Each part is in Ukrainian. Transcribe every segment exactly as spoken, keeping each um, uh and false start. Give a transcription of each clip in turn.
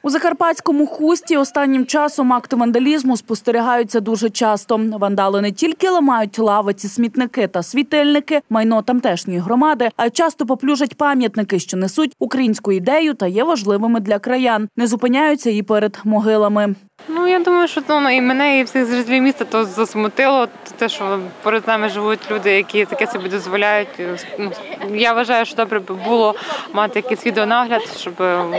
У Закарпатському Хусті останнім часом акти вандалізму спостерігаються дуже часто. Вандали не тільки ламають лавиці, смітники та світильники, майно тамтешньої громади, а й часто поплюжать пам'ятники, що несуть українську ідею та є важливими для краян. Не зупиняються і перед могилами. Ну, я думаю, що ну, і мене, і всіх жителів міста то засмутило, те, що перед нами живуть люди, які таке собі дозволяють. Ну, я вважаю, що добре б було мати якийсь відеонагляд, щоб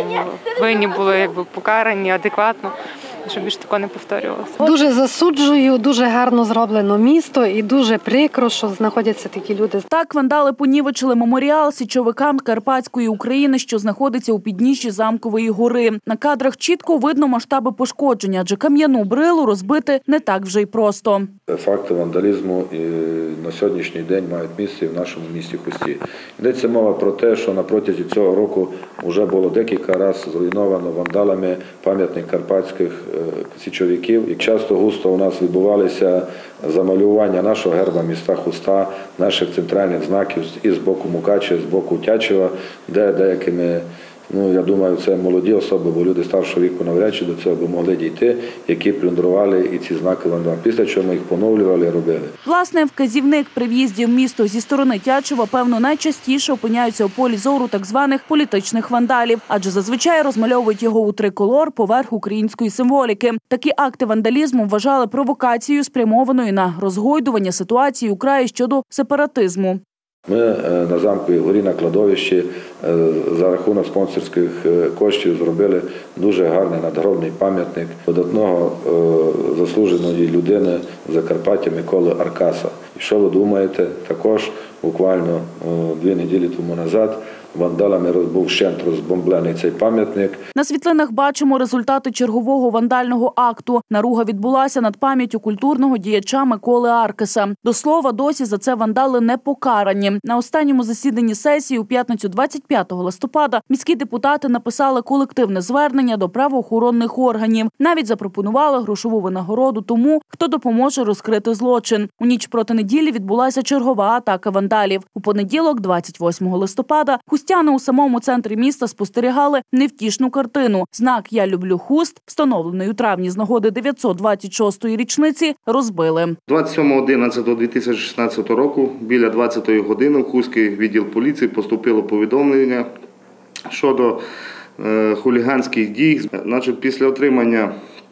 винні були якби покарані адекватно, щоб більше такого не повторювалося. Дуже засуджую, дуже гарно зроблено місто і дуже прикро, що знаходяться такі люди. Так вандали понівечили меморіал січовикам Карпатської України, що знаходиться у підніжжі Замкової гори. На кадрах чітко видно масштаби пошкодження, адже кам'яну брилу розбити не так вже й просто. Факти вандалізму на сьогоднішній день мають місце і в нашому місті Хусті. Йдеться мова про те, що на протязі цього року вже було декілька разів зруйновано вандалами пам'ятник карпатських січовиків. І часто густо у нас відбувалися замалювання нашого герба міста Хуста, наших центральних знаків і з боку Мукачева, з боку Тячева, де деякими, ну, я думаю, це молоді особи, бо люди старшого віку навряд чи до цього б могли дійти, які плюндрували і ці знаки вандалів. Після чого ми їх поновлювали і робили. Власне, вказівник при в'їзді в місто зі сторони Тячева, певно, найчастіше опиняються у полі зору так званих політичних вандалів, адже зазвичай розмальовують його у триколор поверх української символіки. Такі акти вандалізму вважали провокацією, спрямованою на розгойдування ситуації у краї щодо сепаратизму. Ми на Замковій горі на кладовищі за рахунок спонсорських коштів зробили дуже гарний надгробний пам'ятник видатного заслуженої людини Закарпаття Миколи Аркаса. І що ви думаєте, також буквально дві неділі тому назад вандалами був вщент розбомблений цей пам'ятник. На світлинах бачимо результати чергового вандального акту. Наруга відбулася над пам'яттю культурного діяча Миколи Аркаса. До слова, досі за це вандали не покарані. На останньому засіданні сесії у п'ятницю двадцять п'ятого листопада міські депутати написали колективне звернення до правоохоронних органів. Навіть запропонували грошову винагороду тому, хто допоможе розкрити злочин. У ніч проти неділі відбулася чергова атака вандалів. У понеділок, двадцять восьмого листопада, хустяни у самому центрі міста спостерігали невтішну картину. Знак «Я люблю Хуст», встановлений у травні з нагоди дев'ятсот двадцять шостої річниці, розбили. двадцять сьомого одинадцятого дві тисячі шістнадцятого року біля двадцятої години в Хустський відділ поліції поступило повідомлення щодо е, хуліганських дій. Значить, після отримання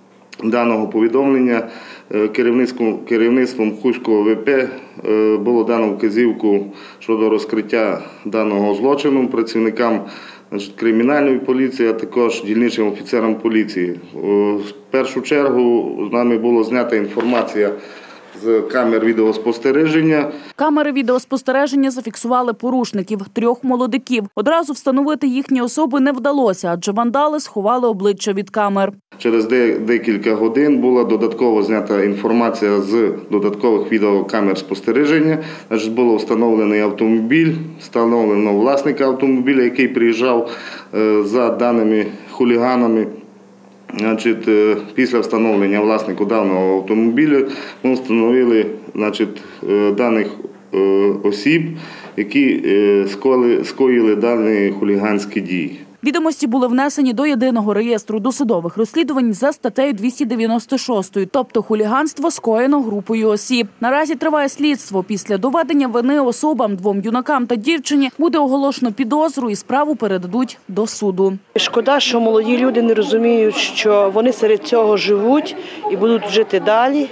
даного повідомлення керівництвом, керівництвом Хустського ВП було дано вказівку щодо розкриття даного злочину працівникам, значить, кримінальної поліції, а також дільничним офіцерам поліції. В першу чергу з нами була знята інформація з камер відеоспостереження. Камери відеоспостереження зафіксували порушників – трьох молодиків. Одразу встановити їхні особи не вдалося, адже вандали сховали обличчя від камер. Через декілька годин була додатково знята інформація з додаткових відеокамер спостереження. Значить, було встановлений автомобіль, встановлено власника автомобіля, який приїжджав за даними хуліганами. Значить, після встановлення власнику даного автомобіля ми встановили, значить, даних осіб, які скоїли дані хуліганські дії. Відомості були внесені до єдиного реєстру досудових розслідувань за статтею двісті дев'яносто шість, тобто хуліганство скоєно групою осіб. Наразі триває слідство. Після доведення вини особам, двом юнакам та дівчині, буде оголошено підозру і справу передадуть до суду. Шкода, що молоді люди не розуміють, що вони серед цього живуть і будуть жити далі.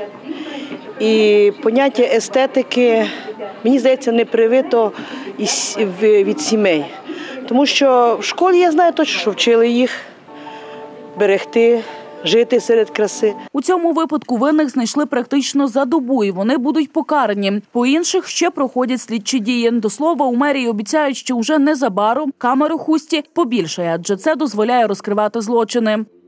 І поняття естетики, мені здається, не привито від сімей. Тому що в школі, я знаю точно, що вчили їх берегти, жити серед краси. У цьому випадку винних знайшли практично за добу, і вони будуть покарані. По інших ще проходять слідчі дії. До слова, у мерії обіцяють, що вже незабаром камер у Хусті побільшає, адже це дозволяє розкривати злочини.